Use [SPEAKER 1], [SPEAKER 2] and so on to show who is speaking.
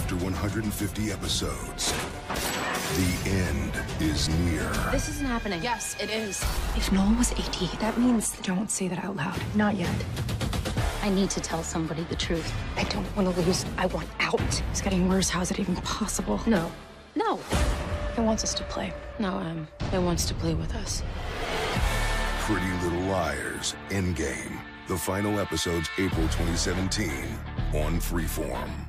[SPEAKER 1] After 150 episodes, the end is near.
[SPEAKER 2] This isn't happening.
[SPEAKER 3] Yes, it is.
[SPEAKER 4] If Noel was 80, that means don't say that out loud. Not yet.
[SPEAKER 2] I need to tell somebody the truth.
[SPEAKER 4] I don't want to lose. I want out. It's getting worse. How is it even possible?
[SPEAKER 2] No. No.
[SPEAKER 4] He wants us to play.
[SPEAKER 2] No, it wants to play with us.
[SPEAKER 1] Pretty Little Liars Endgame. The final episodes April 2017 on Freeform.